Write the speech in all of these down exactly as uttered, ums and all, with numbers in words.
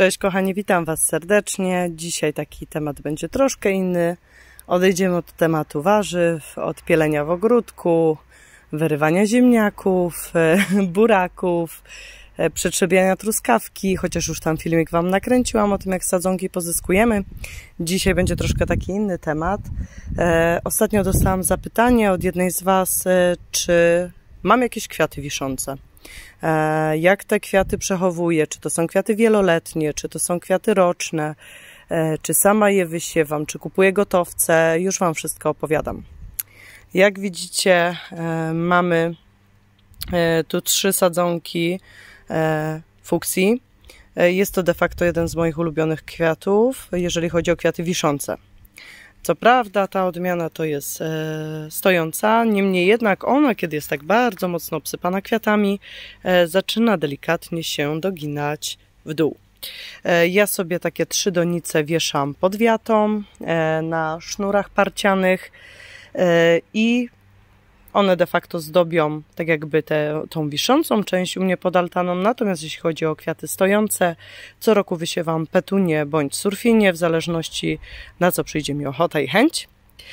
Cześć kochani, witam Was serdecznie. Dzisiaj taki temat będzie troszkę inny. Odejdziemy od tematu warzyw, od pielenia w ogródku, wyrywania ziemniaków, buraków, przetrzebiania truskawki, chociaż już tam filmik Wam nakręciłam o tym, jak sadzonki pozyskujemy. Dzisiaj będzie troszkę taki inny temat. E, ostatnio dostałam zapytanie od jednej z Was, e, czy mam jakieś kwiaty wiszące. E, jak te kwiaty przechowuję? Czy to są kwiaty wieloletnie, czy to są kwiaty roczne, e, czy sama je wysiewam, czy kupuję gotowce? Już Wam wszystko opowiadam. Jak widzicie, e, mamy e, tu trzy sadzonki e, fuksji. E, jest to de facto jeden z moich ulubionych kwiatów, jeżeli chodzi o kwiaty wiszące. Co prawda ta odmiana to jest e, stojąca, niemniej jednak ona, kiedy jest tak bardzo mocno obsypana kwiatami, e, zaczyna delikatnie się doginać w dół. E, ja sobie takie trzy donice wieszam pod wiatą, e, na sznurach parcianych e, i one de facto zdobią tak jakby tę tą wiszącą część u mnie pod altaną. Natomiast jeśli chodzi o kwiaty stojące, co roku wysiewam petunię bądź surfinię, w zależności na co przyjdzie mi ochota i chęć.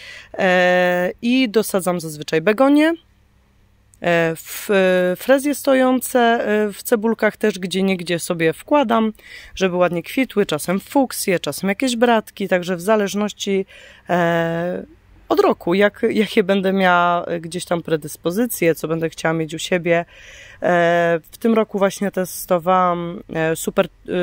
E, I dosadzam zazwyczaj begonie, e, w frezje stojące, w cebulkach też gdzie niegdzie sobie wkładam, żeby ładnie kwitły, czasem fuksje, czasem jakieś bratki, także w zależności e, od roku, jak, jakie będę miała gdzieś tam predyspozycje, co będę chciała mieć u siebie. W tym roku właśnie testowałam super,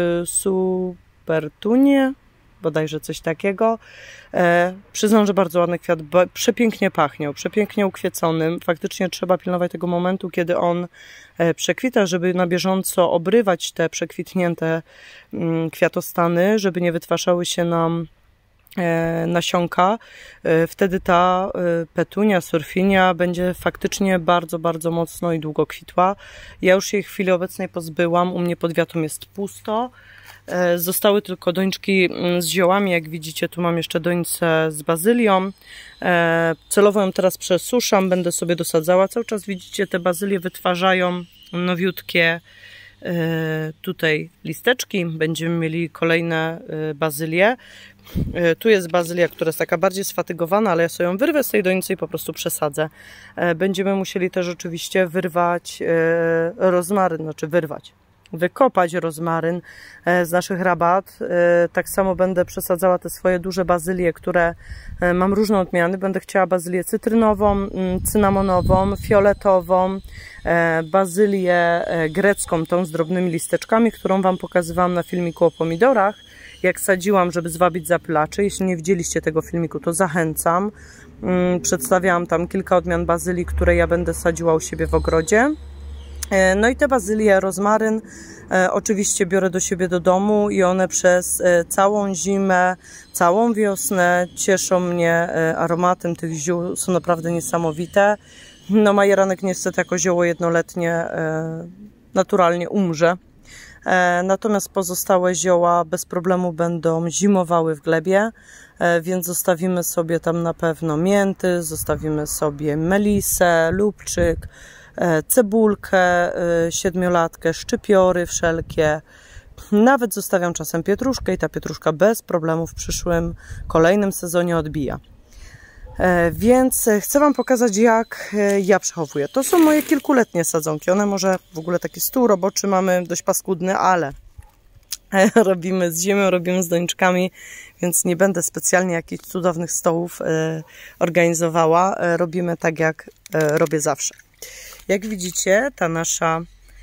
supertunię, bodajże coś takiego. Przyznam, że bardzo ładny kwiat, przepięknie pachniał, przepięknie ukwiecony. Faktycznie trzeba pilnować tego momentu, kiedy on przekwita, żeby na bieżąco obrywać te przekwitnięte kwiatostany, żeby nie wytwarzały się nam nasionka. Wtedy ta petunia, surfinia będzie faktycznie bardzo, bardzo mocno i długo kwitła. Ja już jej w chwili obecnej pozbyłam. U mnie pod wiatą jest pusto. Zostały tylko doniczki z ziołami. Jak widzicie, tu mam jeszcze donice z bazylią. Celowo ją teraz przesuszam. Będę sobie dosadzała. Cały czas widzicie, te bazylie wytwarzają nowiutkie tutaj listeczki. Będziemy mieli kolejne bazylie. Tu jest bazylia, która jest taka bardziej sfatygowana, ale ja sobie ją wyrwę z tej donicy i po prostu przesadzę. Będziemy musieli też oczywiście wyrwać rozmaryn, znaczy wyrwać, wykopać rozmaryn z naszych rabat. Tak samo będę przesadzała te swoje duże bazylie, które mam różne odmiany. Będę chciała bazylię cytrynową, cynamonową, fioletową, bazylię grecką, tą z drobnymi listeczkami, którą Wam pokazywałam na filmiku o pomidorach, jak sadziłam, żeby zwabić zapylaczy. Jeśli nie widzieliście tego filmiku, to zachęcam. Przedstawiałam tam kilka odmian bazylii, które ja będę sadziła u siebie w ogrodzie. No i te bazylie, rozmaryn oczywiście biorę do siebie do domu i one przez całą zimę, całą wiosnę cieszą mnie aromatem tych ziół, są naprawdę niesamowite. No majeranek niestety jako zioło jednoletnie naturalnie umrze. Natomiast pozostałe zioła bez problemu będą zimowały w glebie, więc zostawimy sobie tam na pewno mięty, zostawimy sobie melisę, lubczyk, cebulkę, siedmiolatkę, szczypiory wszelkie. Nawet zostawiam czasem pietruszkę i ta pietruszka bez problemu w przyszłym, kolejnym sezonie odbija. Więc chcę Wam pokazać, jak ja przechowuję. To są moje kilkuletnie sadzonki. One może w ogóle taki stół roboczy mamy dość paskudny, ale robimy z ziemią, robimy z doniczkami, więc nie będę specjalnie jakichś cudownych stołów organizowała. Robimy tak, jak robię zawsze. Jak widzicie, ta nasza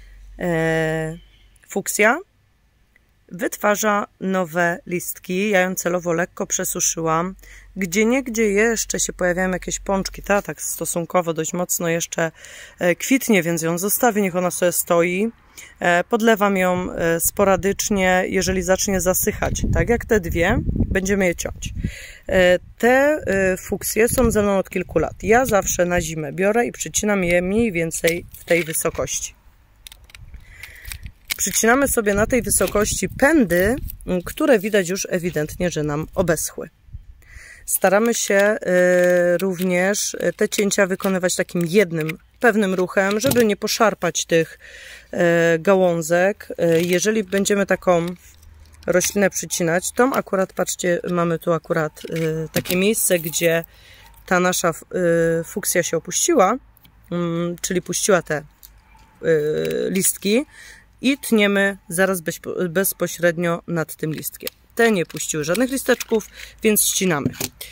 fuksja wytwarza nowe listki. Ja ją celowo lekko przesuszyłam. Gdzieniegdzie jeszcze się pojawiają jakieś pączki. Ta tak stosunkowo dość mocno jeszcze kwitnie, więc ją zostawię, niech ona sobie stoi. Podlewam ją sporadycznie. Jeżeli zacznie zasychać, tak jak te dwie, będziemy je ciąć. Te fuksje są ze mną od kilku lat. Ja zawsze na zimę biorę i przycinam je mniej więcej w tej wysokości. Przycinamy sobie na tej wysokości pędy, które widać już ewidentnie, że nam obeschły. Staramy się również te cięcia wykonywać takim jednym, pewnym ruchem, żeby nie poszarpać tych gałązek. Jeżeli będziemy taką roślinę przycinać. Tą akurat, patrzcie, mamy tu akurat y, takie miejsce, gdzie ta nasza y, fuksja się opuściła, y, czyli puściła te y, listki i tniemy zaraz bez, bezpośrednio nad tym listkiem. Te nie puściły żadnych listeczków, więc ścinamy.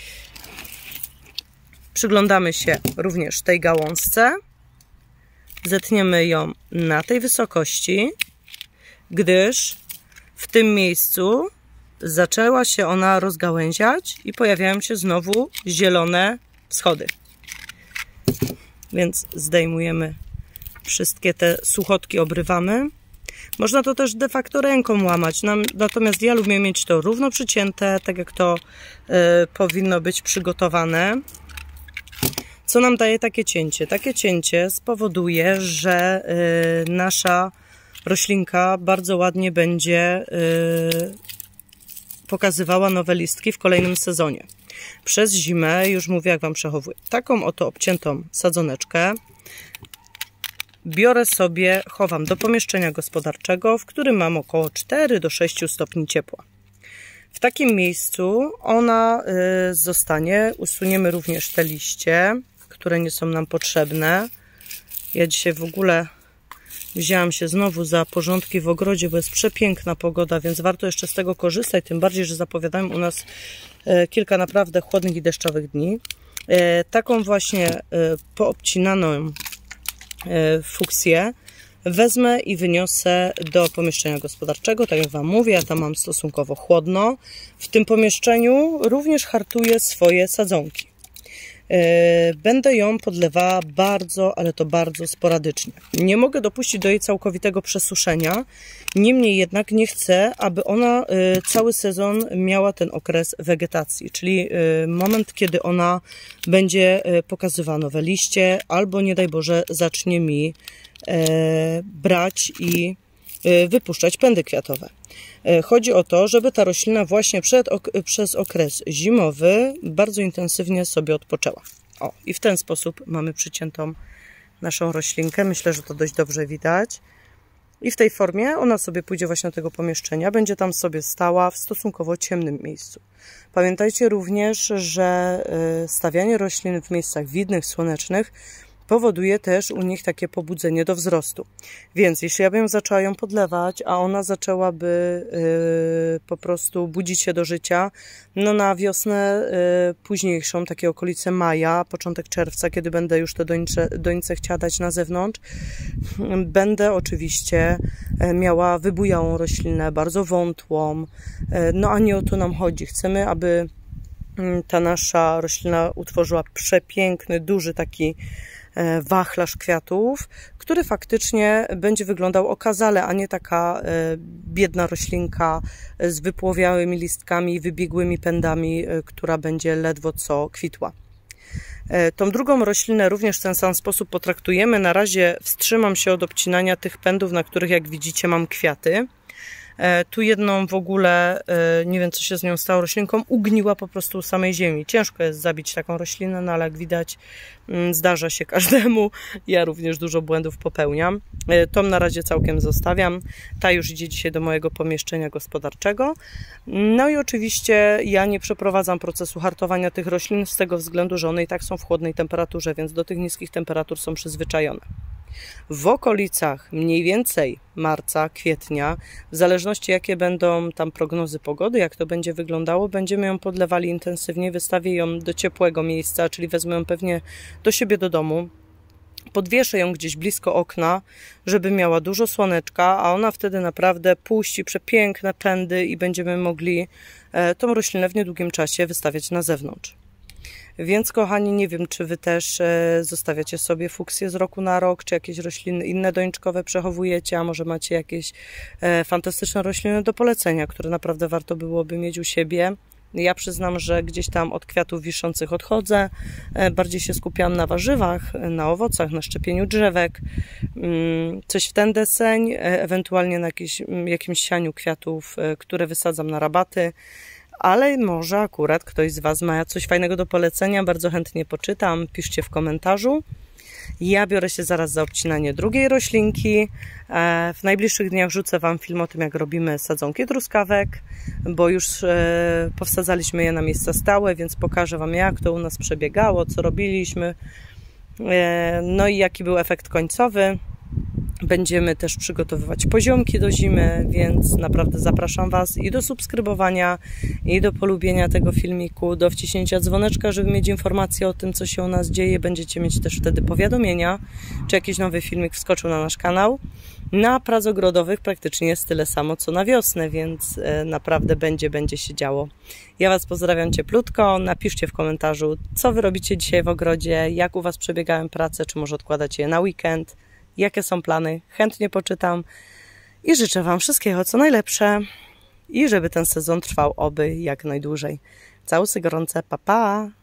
Przyglądamy się również tej gałązce. Zetniemy ją na tej wysokości, gdyż w tym miejscu zaczęła się ona rozgałęziać i pojawiają się znowu zielone wschody. Więc zdejmujemy wszystkie te suchotki, obrywamy. Można to też de facto ręką łamać, natomiast ja lubię mieć to równo przycięte, tak jak to y, powinno być przygotowane. Co nam daje takie cięcie? Takie cięcie spowoduje, że y, nasza roślinka bardzo ładnie będzie y, pokazywała nowe listki w kolejnym sezonie. Przez zimę, już mówię, jak Wam przechowuję, taką oto obciętą sadzoneczkę biorę sobie, chowam do pomieszczenia gospodarczego, w którym mam około cztery do sześciu stopni ciepła. W takim miejscu ona y, zostanie. Usuniemy również te liście, które nie są nam potrzebne. Ja dzisiaj w ogóle wzięłam się znowu za porządki w ogrodzie, bo jest przepiękna pogoda, więc warto jeszcze z tego korzystać, tym bardziej, że zapowiadają u nas y, kilka naprawdę chłodnych i deszczowych dni. Y, taką właśnie y, poobcinaną fuksję wezmę i wyniosę do pomieszczenia gospodarczego. Tak jak Wam mówię, ja tam mam stosunkowo chłodno. W tym pomieszczeniu również hartuję swoje sadzonki. Będę ją podlewała bardzo, ale to bardzo sporadycznie. Nie mogę dopuścić do jej całkowitego przesuszenia, niemniej jednak nie chcę, aby ona cały sezon miała ten okres wegetacji, czyli moment, kiedy ona będzie pokazywała nowe liście, albo nie daj Boże zacznie mi brać i wypuszczać pędy kwiatowe. Chodzi o to, żeby ta roślina właśnie przed, przez okres zimowy bardzo intensywnie sobie odpoczęła. O, i w ten sposób mamy przyciętą naszą roślinkę. Myślę, że to dość dobrze widać. I w tej formie ona sobie pójdzie właśnie do tego pomieszczenia. Będzie tam sobie stała w stosunkowo ciemnym miejscu. Pamiętajcie również, że stawianie roślin w miejscach widnych, słonecznych powoduje też u nich takie pobudzenie do wzrostu. Więc jeśli ja bym zaczęła ją podlewać, a ona zaczęłaby yy, po prostu budzić się do życia, no na wiosnę yy, późniejszą, takie okolice maja, początek czerwca, kiedy będę już te donice, donice chciała dać na zewnątrz, będę oczywiście miała wybujałą roślinę, bardzo wątłą, yy, no a nie o to nam chodzi. Chcemy, aby ta nasza roślina utworzyła przepiękny, duży taki wachlarz kwiatów, który faktycznie będzie wyglądał okazale, a nie taka biedna roślinka z wypłowiałymi listkami i wybiegłymi pędami, która będzie ledwo co kwitła. Tą drugą roślinę również w ten sam sposób potraktujemy. Na razie wstrzymam się od obcinania tych pędów, na których, jak widzicie, mam kwiaty. Tu jedną w ogóle, nie wiem co się z nią stało, roślinką ugniła po prostu u samej ziemi. Ciężko jest zabić taką roślinę, no ale jak widać zdarza się każdemu. Ja również dużo błędów popełniam. Tą na razie całkiem zostawiam. Ta już idzie dzisiaj do mojego pomieszczenia gospodarczego. No i oczywiście ja nie przeprowadzam procesu hartowania tych roślin z tego względu, że one i tak są w chłodnej temperaturze, więc do tych niskich temperatur są przyzwyczajone. W okolicach mniej więcej marca, kwietnia, w zależności jakie będą tam prognozy pogody, jak to będzie wyglądało, będziemy ją podlewali intensywnie, wystawię ją do ciepłego miejsca, czyli wezmę ją pewnie do siebie do domu, podwieszę ją gdzieś blisko okna, żeby miała dużo słoneczka, a ona wtedy naprawdę puści przepiękne pędy i będziemy mogli tą roślinę w niedługim czasie wystawiać na zewnątrz. Więc kochani, nie wiem, czy Wy też zostawiacie sobie fuksję z roku na rok, czy jakieś rośliny inne doniczkowe przechowujecie, a może macie jakieś fantastyczne rośliny do polecenia, które naprawdę warto byłoby mieć u siebie. Ja przyznam, że gdzieś tam od kwiatów wiszących odchodzę, bardziej się skupiam na warzywach, na owocach, na szczepieniu drzewek, coś w ten deseń, ewentualnie na jakieś, jakimś sianiu kwiatów, które wysadzam na rabaty. Ale może akurat ktoś z Was ma coś fajnego do polecenia, bardzo chętnie poczytam, piszcie w komentarzu. Ja biorę się zaraz za obcinanie drugiej roślinki. W najbliższych dniach rzucę Wam film o tym, jak robimy sadzonki truskawek, bo już powsadzaliśmy je na miejsca stałe, więc pokażę Wam, jak to u nas przebiegało, co robiliśmy, no i jaki był efekt końcowy. Będziemy też przygotowywać poziomki do zimy, więc naprawdę zapraszam Was i do subskrybowania, i do polubienia tego filmiku, do wciśnięcia dzwoneczka, żeby mieć informacje o tym, co się u nas dzieje. Będziecie mieć też wtedy powiadomienia, czy jakiś nowy filmik wskoczył na nasz kanał. Na prac ogrodowych praktycznie jest tyle samo, co na wiosnę, więc naprawdę będzie, będzie się działo. Ja Was pozdrawiam cieplutko. Napiszcie w komentarzu, co Wy robicie dzisiaj w ogrodzie, jak u Was przebiegają prace, czy może odkładacie je na weekend. Jakie są plany? Chętnie poczytam i życzę Wam wszystkiego co najlepsze i żeby ten sezon trwał oby jak najdłużej. Całusy gorące, pa pa!